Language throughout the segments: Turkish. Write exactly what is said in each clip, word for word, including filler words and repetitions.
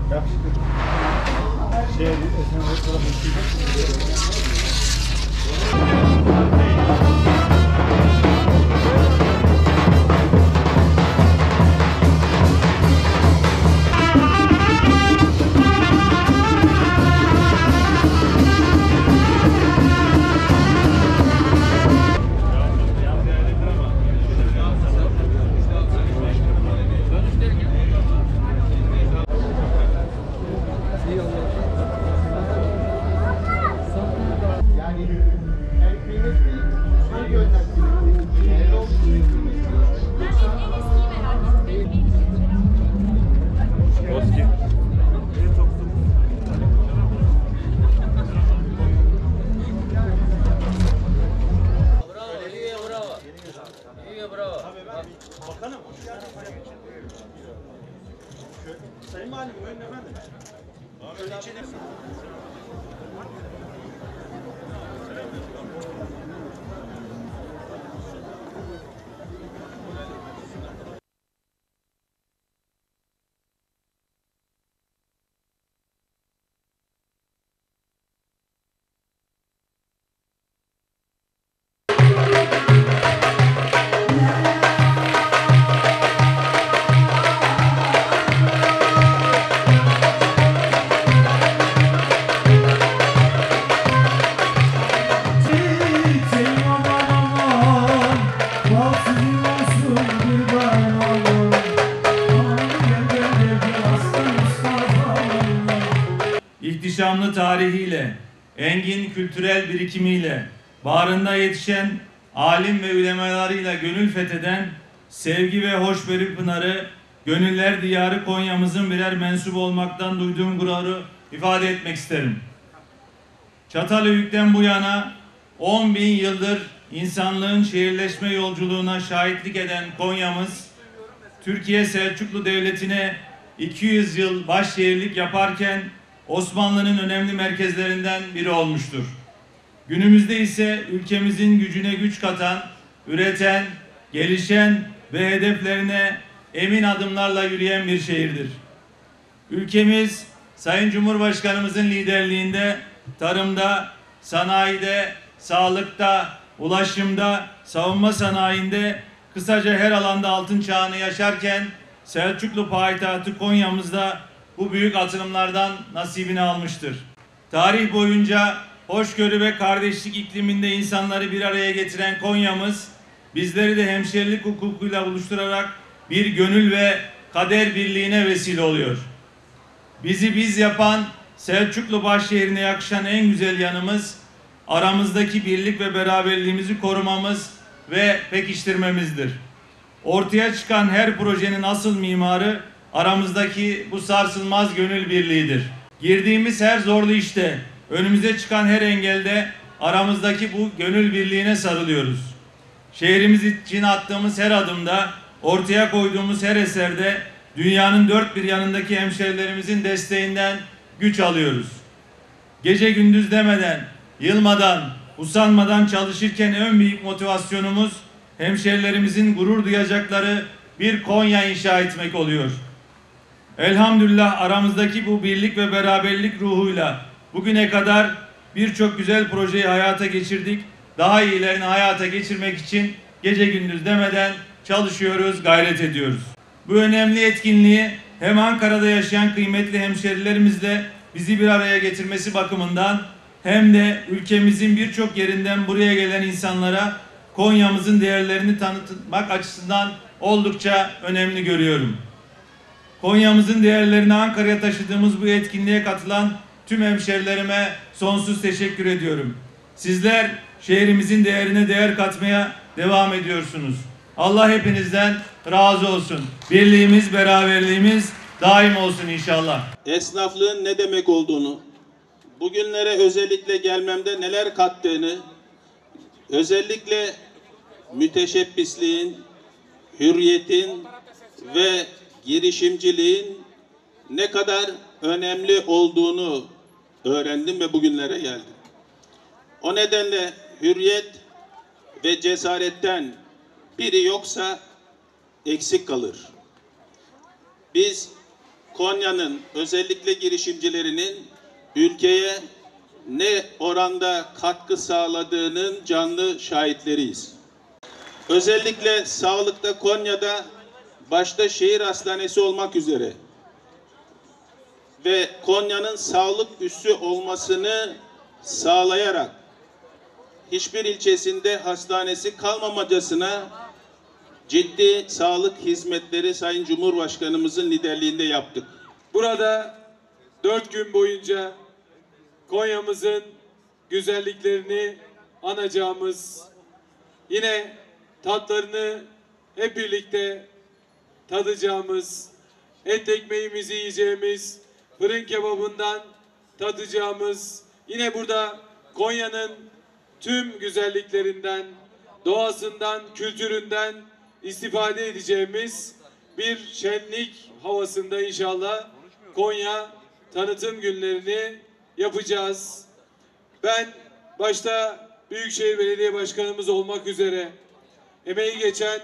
Yakışıklı. Şey, sen o tarafa Sayın Valim, buyurun efendim. Şöyle içine. İhtişamlı tarihiyle, engin kültürel birikimiyle, bağrında yetişen alim ve ulemalarıyla gönül fetheden, sevgi ve hoşgörü pınarı, gönüller diyarı Konya'mızın birer mensubu olmaktan duyduğum gururu ifade etmek isterim. Çatalhöyük'ten bu yana on bin yıldır insanlığın şehirleşme yolculuğuna şahitlik eden Konya'mız, Türkiye Selçuklu Devleti'ne iki yüz yıl başşehirlik yaparken Osmanlı'nın önemli merkezlerinden biri olmuştur. Günümüzde ise ülkemizin gücüne güç katan, üreten, gelişen ve hedeflerine emin adımlarla yürüyen bir şehirdir. Ülkemiz, Sayın Cumhurbaşkanımızın liderliğinde tarımda, sanayide, sağlıkta, ulaşımda, savunma sanayinde, kısaca her alanda altın çağını yaşarken Selçuklu payitahtı Konya'mızda bu büyük atılımlardan nasibini almıştır. Tarih boyunca hoşgörü ve kardeşlik ikliminde insanları bir araya getiren Konya'mız, bizleri de hemşerilik hukukuyla buluşturarak bir gönül ve kader birliğine vesile oluyor. Bizi biz yapan, Selçuklu başşehrine yakışan en güzel yanımız, aramızdaki birlik ve beraberliğimizi korumamız ve pekiştirmemizdir. Ortaya çıkan her projenin asıl mimarı, aramızdaki bu sarsılmaz gönül birliğidir. Girdiğimiz her zorlu işte, önümüze çıkan her engelde aramızdaki bu gönül birliğine sarılıyoruz. Şehrimiz için attığımız her adımda, ortaya koyduğumuz her eserde dünyanın dört bir yanındaki hemşerilerimizin desteğinden güç alıyoruz. Gece gündüz demeden, yılmadan, usanmadan çalışırken en büyük motivasyonumuz hemşerilerimizin gurur duyacakları bir Konya inşa etmek oluyor. Elhamdülillah aramızdaki bu birlik ve beraberlik ruhuyla bugüne kadar birçok güzel projeyi hayata geçirdik. Daha iyilerini hayata geçirmek için gece gündüz demeden çalışıyoruz, gayret ediyoruz. Bu önemli etkinliği hem Ankara'da yaşayan kıymetli hemşerilerimizle bizi bir araya getirmesi bakımından hem de ülkemizin birçok yerinden buraya gelen insanlara Konya'mızın değerlerini tanıtmak açısından oldukça önemli görüyorum. Konya'mızın değerlerini Ankara'ya taşıdığımız bu etkinliğe katılan tüm hemşerilerime sonsuz teşekkür ediyorum. Sizler şehrimizin değerine değer katmaya devam ediyorsunuz. Allah hepinizden razı olsun. Birliğimiz, beraberliğimiz daim olsun inşallah. Esnaflığın ne demek olduğunu, bugünlere özellikle gelmemde neler kattığını, özellikle müteşebbisliğin, hürriyetin ve girişimciliğin ne kadar önemli olduğunu öğrendim ve bugünlere geldim. O nedenle hürriyet ve cesaretten biri yoksa eksik kalır. Biz Konya'nın özellikle girişimcilerinin ülkeye ne oranda katkı sağladığının canlı şahitleriyiz. Özellikle sağlıkta Konya'da başta şehir hastanesi olmak üzere ve Konya'nın sağlık üssü olmasını sağlayarak hiçbir ilçesinde hastanesi kalmamacasına ciddi sağlık hizmetleri Sayın Cumhurbaşkanımızın liderliğinde yaptık. Burada dört gün boyunca Konya'mızın güzelliklerini anacağımız, yine tatlarını hep birlikte tadacağımız, et ekmeğimizi yiyeceğimiz, fırın kebabından tadacağımız, yine burada Konya'nın tüm güzelliklerinden, doğasından, kültüründen istifade edeceğimiz bir şenlik havasında inşallah Konya tanıtım günlerini yapacağız. Ben başta Büyükşehir Belediye Başkanımız olmak üzere emeği geçen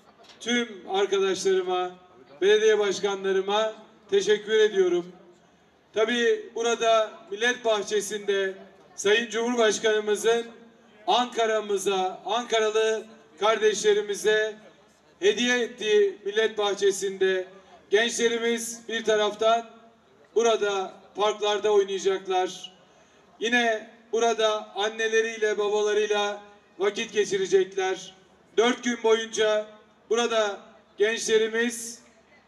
tüm arkadaşlarıma, belediye başkanlarıma teşekkür ediyorum. Tabii burada Millet Bahçesi'nde Sayın Cumhurbaşkanımızın Ankara'mıza, Ankaralı kardeşlerimize hediye ettiği Millet Bahçesi'nde gençlerimiz bir taraftan burada parklarda oynayacaklar. Yine burada anneleriyle, babalarıyla vakit geçirecekler. Dört gün boyunca burada gençlerimiz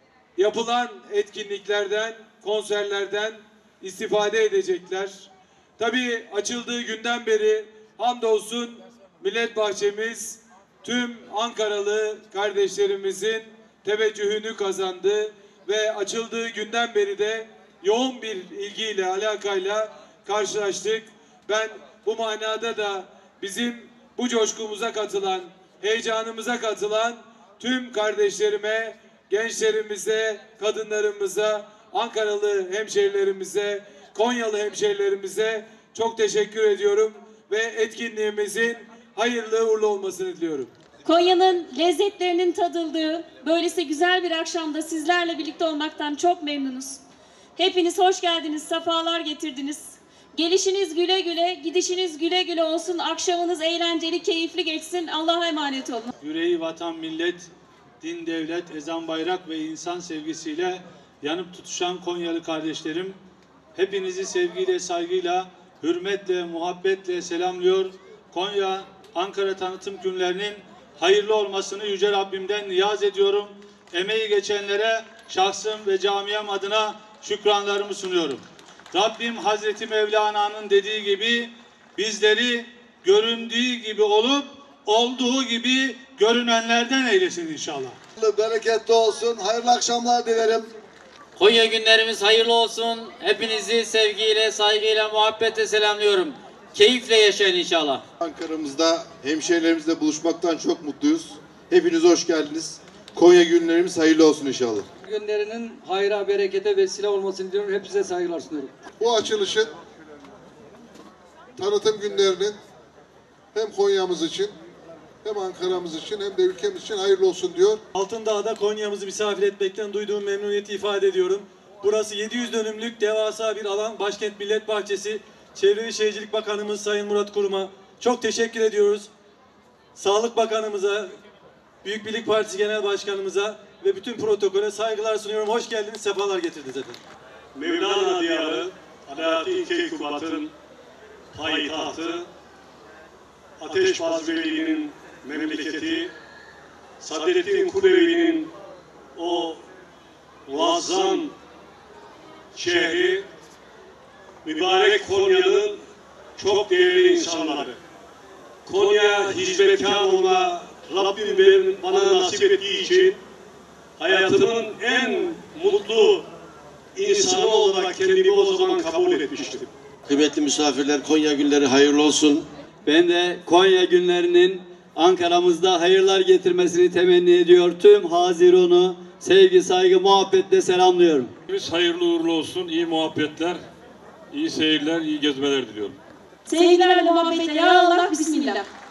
yapılan etkinliklerden, konserlerden istifade edecekler. Tabii açıldığı günden beri hamdolsun Millet Bahçemiz tüm Ankaralı kardeşlerimizin teveccühünü kazandı ve açıldığı günden beri de yoğun bir ilgiyle, alakayla karşılaştık. Ben bu manada da bizim bu coşkumuza katılan, heyecanımıza katılan tüm kardeşlerime, gençlerimize, kadınlarımıza, Ankaralı hemşehrilerimize, Konyalı hemşehrilerimize çok teşekkür ediyorum ve etkinliğimizin hayırlı uğurlu olmasını diliyorum. Konya'nın lezzetlerinin tadıldığı böylesi güzel bir akşamda sizlerle birlikte olmaktan çok memnunuz. Hepiniz hoş geldiniz, sefalar getirdiniz. Gelişiniz güle güle, gidişiniz güle güle olsun. Akşamınız eğlenceli, keyifli geçsin. Allah'a emanet olun. Yüreği vatan, millet, din, devlet, ezan, bayrak ve insan sevgisiyle yanıp tutuşan Konyalı kardeşlerim, hepinizi sevgiyle, saygıyla, hürmetle, muhabbetle selamlıyor. Konya, Ankara tanıtım günlerinin hayırlı olmasını Yüce Rabbimden niyaz ediyorum. Emeği geçenlere şahsım ve camiam adına şükranlarımı sunuyorum. Rabbim Hazreti Mevlana'nın dediği gibi bizleri göründüğü gibi olup olduğu gibi görünenlerden eylesin inşallah. Bereketli olsun. Hayırlı akşamlar dilerim. Konya günlerimiz hayırlı olsun. Hepinizi sevgiyle, saygıyla, muhabbetle selamlıyorum. Keyifle yaşayın inşallah. Ankara'mızda hemşehrilerimizle buluşmaktan çok mutluyuz. Hepiniz hoş geldiniz. Konya günlerimiz hayırlı olsun inşallah. Günlerinin hayra, berekete vesile olmasını diliyorum. Hepinize saygılar sunuyorum. Bu açılışın tanıtım günlerinin hem Konya'mız için hem Ankara'mız için hem de ülkemiz için hayırlı olsun diyor. Altındağ'da Konya'mızı misafir etmekten duyduğum memnuniyeti ifade ediyorum. Burası yedi yüz dönümlük devasa bir alan. Başkent Millet Bahçesi. Çevre ve Şehircilik Bakanımız Sayın Murat Kurum'a çok teşekkür ediyoruz. Sağlık Bakanımıza, Büyük Birlik Partisi Genel Başkanımıza ve bütün protokole saygılar sunuyorum. Hoş geldiniz, sefalar getirdiniz efendim. Mevlana diyarı, Alaaddin Keykubat'ın payitahtı, Ateşbaz Veli'nin memleketi, Sadettin Kulevi'nin o muazzam şehri, mübarek Konya'nın çok değerli insanları. Konya hizmetkar olma Rabbim bana nasip ettiği için hayatımın en mutlu insanı olarak kendimi o zaman kabul etmiştim. Kıymetli misafirler, Konya günleri hayırlı olsun. Ben de Konya günlerinin Ankara'mızda hayırlar getirmesini temenni ediyor. Tüm Haziran'ı sevgi, saygı, muhabbetle selamlıyorum. Hayırlı uğurlu olsun, iyi muhabbetler, iyi seyirler, iyi gezmeler diliyorum. Sevgilerle, muhabbetle. Ya Allah, Bismillah.